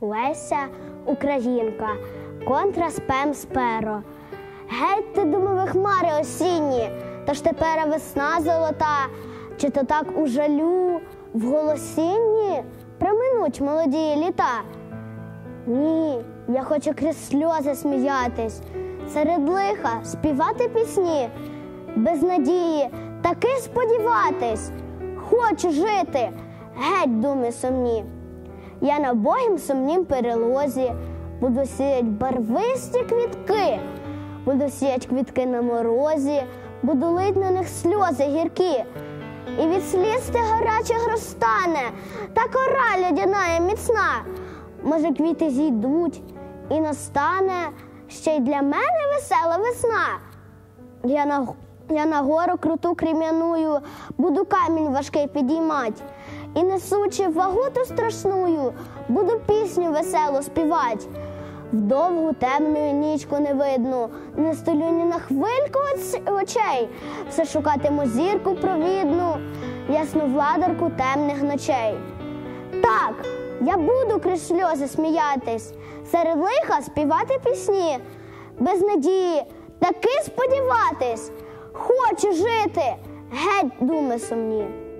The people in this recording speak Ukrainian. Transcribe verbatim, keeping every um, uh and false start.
Леся Українка, контраспем сперо. Геть ти, думові хмари осінні, та ж тепер весна золота, чи то так у жалю, в голосінні проминуть молоді літа? Ні, я хочу крізь сльози сміятись, серед лиха співати пісні, без надії таки сподіватись. Хочу жити, геть думи сумні. Я на богім сумнім перелозі буду сіять барвисті квітки, буду сіять квітки на морозі, буду лить на них сльози гіркі. І від сліз ти гарячих розтане та кора льодяна і міцна. Може, квіти зійдуть і настане ще й для мене весела весна. Я на, я на гору круту крем'яною буду камінь важкий підіймать, і, несучи вагу ту страшную, буду пісню веселу співать. В довгу темну нічку не видно, не столю ні на хвильку очей, все шукатиму зірку провідну, ясну владарку темних ночей. Так, я буду крізь сльози сміятись, серед лиха співати пісні, без надії таки сподіватись. Хочу жити, геть думи сумні.